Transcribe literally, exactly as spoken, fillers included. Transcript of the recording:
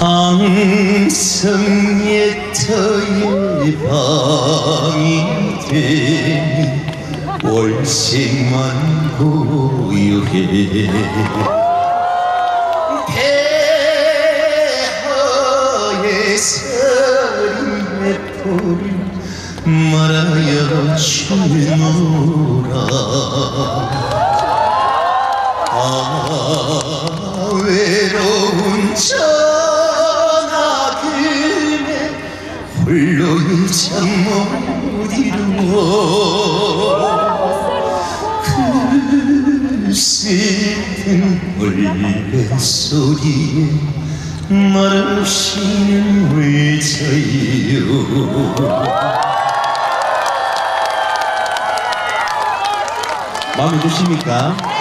항성예터의 밤이 되니 월색만 고요해 폐허의 서린 맷돌을 말하여 주노라 아 외로운 전하금에 홀로의 잠 못 이루어 그 슬픈 울음소리에 말없이는 울져요. 마음에 드십니까?